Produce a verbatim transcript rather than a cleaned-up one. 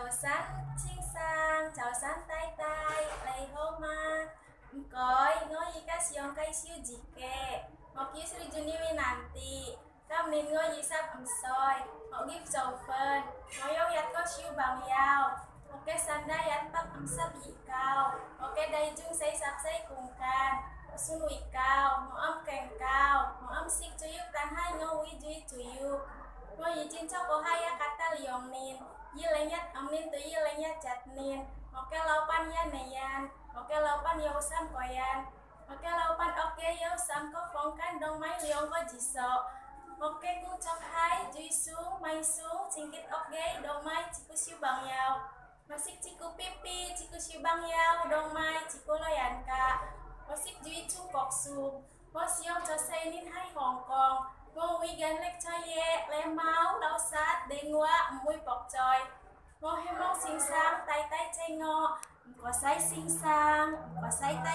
chào sáng xin sang chào sáng tay tay lấy hôm mà coi ngồi gì cái siêu cái siêu gì kệ một ký sư juni với nanti cam nên ngồi gì sắp ẩm soi họ give dầu phân ngồi yêu yết có siêu bằng yao một cái sàn đây yết bắc ẩm sắp dị cao một cái đây chung xây sắp xây cùng can xuân lụy cao một âm kèn cao một âm xích cho yêu tan hai ngô uy duy cho yêu ngồi gì trên cho có hai kata liong nên yi lenyat amin tu yi lenyat chatnin oke laupan ya neyan oke laupan yo sam koyan oke laupan oke yo sam ko phong dong mai liong ko jiso oke ku chok hai jui su mai su singkit oke dong mai chiku siu bang yao masik chiku pipi chiku siu bang yao dong mai chiku loyan ka masik jui chu kok su mo siong cho say nin hai hong kong ngô uy gan lek cho ye le máu đau sát đê ngoa mui bọc tròi ngô hay mong xinh sang tay tay chay ngô có say xinh sang có say